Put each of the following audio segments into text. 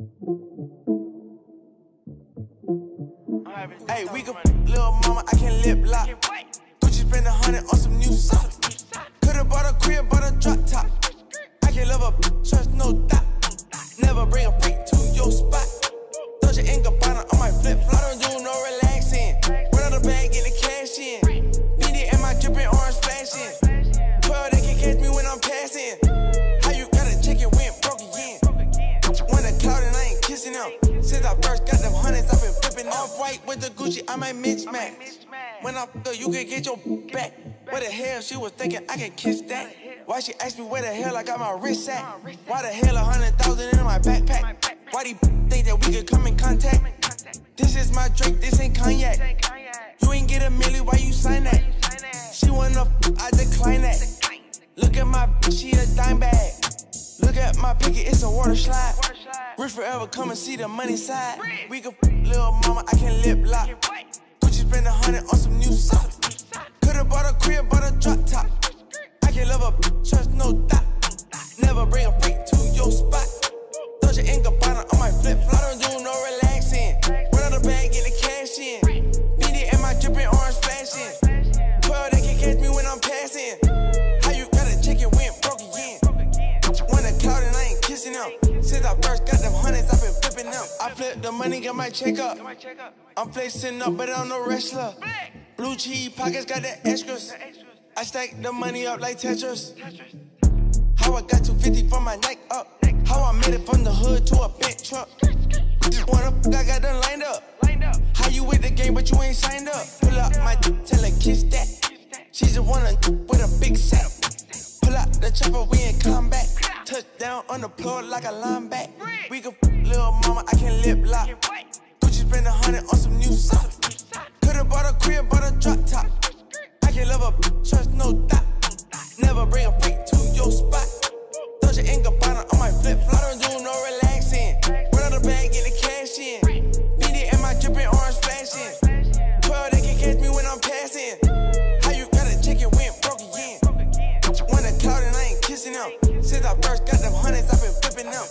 Hey, we could little mama, I can lip lock. Gucci spend 100 on some new socks. Could've bought a crib, bought a drop top. I can love a trust, no doubt. Never bring a freak to your spot. Doja and Gabbana on my flip flop. I don't do no relaxing. Run out the bag, get the cash in. Beanie and my dripping orange splashing. 12, they can catch me when I'm passing. How you got a chicken went broke again? When a cloud and I ain't kissing them. Since I first got them hundreds, I've been flipping off white with the Gucci, I might mismatch. When I fuck her, you can get your back. Where the hell she was thinking I can kiss that? Why she asked me where the hell I got my wrist at? Why the hell 100,000 in my backpack? Why these think that we could come in contact? This is my drink, this ain't cognac. You ain't get a milli, why you sign that? She wanna I decline that. Look at my bitch, she a dime bag. Look at my picket, it's a water slide. Rich forever, come and see the money side. We could little mama, I can lip lock. Gucci spend 100 on some new socks. Could've bought a crib, bought a drop top. I can love a trust, no doubt. Never bring a freak to your spot. Doja and Gabbana on my flip flop. I don't do no relaxing. Run out the bag, get the cash in. Beanie and my dripping orange splashing. 12, they can catch me when I'm passing. How you got a chicken went broke again? When a cloud and I ain't kissing them. Since I first got them hundreds, I've been flipping them. I flip the money, got my check up. I'm flexing up, but I'm no wrestler. Blue cheese pockets got the extras. I stack the money up like Tetris. How I got 250 from my neck up. How I made it from the hood to a big truck. Wanna I got them lined up. How you with the game but you ain't signed up? Pull up my tell her kiss that. She just wanna with a big setup. Pull out the chopper, we in combat. Touchdown on the floor like a linebacker. We could little mama, I can lip lock. Gucci spend 100 on some new socks. Could've bought a crib, bought a drop top. I can love a trust, no doubt. Never bring a freak to your spot. Doja and Gabbana on my flip flop. I don't do no relaxing. Run out the bag, get the cash in. Beanie and my dripping orange splashing. 12, they can catch me when I'm passing. How you got a chicken went broke again? When a cloud and I ain't kissing them. Since I first got them hundreds, I've been flipping them.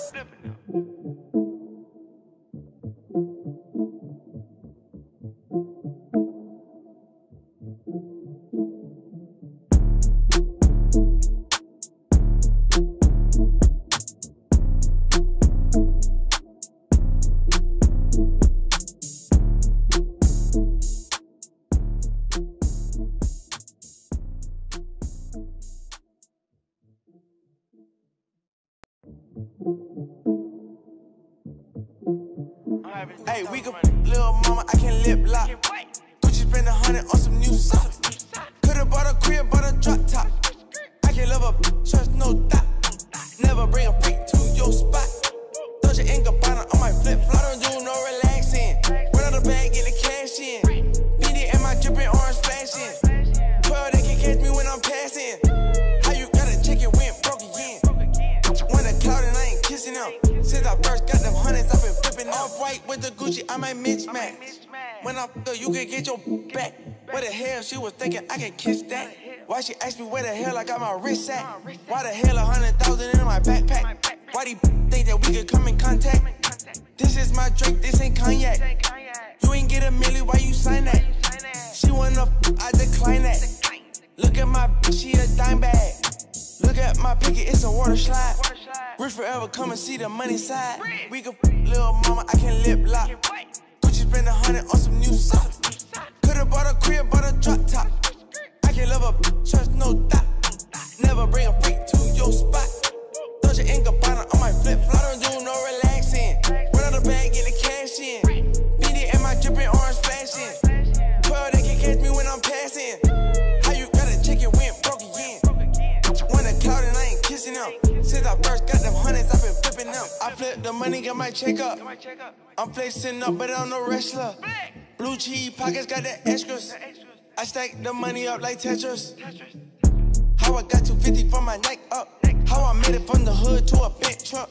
Hey, we could little mama, I can lip lock. Gucci spend 100 on some new socks. Could've bought a crib, bought a drop top. I can love a trust, no doubt. Never bring a freak to your spot. Doja and Gabbana on my flip flop. I don't do no relaxing. Run out the bag, get the cash in. Beanie and my dripping orange splashing. 12, they can catch me when I'm passing. How you got a chicken went broke again? When a cloud and I ain't kissing them. Since I first got them hundreds, I've been flipping off white with the Gucci, I might mismatch. When I fuck her, you can get your back. Where the hell she was thinking I can kiss that? Why she asked me where the hell I got my wrist at? Why the hell 100,000 in my backpack? Why these think that we could come in contact? This is my drink, this ain't cognac. You ain't get a milli, why you sign that? She wanna I decline that. Look at my bitch, she a dime bag. Look at my picket, it's a water slide. Rich forever, come and see the money side. We could little mama, I can lip lock. Gucci spend 100 on some new socks. Could've bought a crib, bought a drop top. I can love a trust, no doubt. Never bring a freak to your spot. Doja and Gabbana on my flip flop. I don't do no relaxing. Run out the bag, get the cash in. Beanie and my dripping orange splashing. 12, they can catch me when I'm passing. How you got a chicken went broke again? When a cloud and I ain't kissing them. Since I first got them hundreds, I've been flipping them. I flip the money, got my check up. I'm flexing up, but I'm no wrestler. Blue cheese pockets got the extras. I stack the money up like Tetris. How I got 250 from my neck up. How I made it from the hood to a big truck.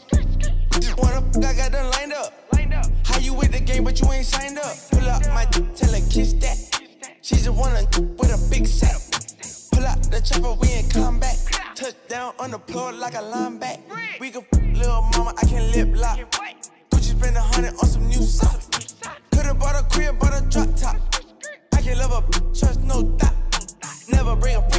Wanna I got them lined up. How you with the game but you ain't signed up? Pull up my tell her kiss that. She just wanna with a big setup. Pull out the chopper, we in combat. Touchdown on the floor like a linebacker. We could little mama, I can lip lock. Gucci trust no doubt. Never bring a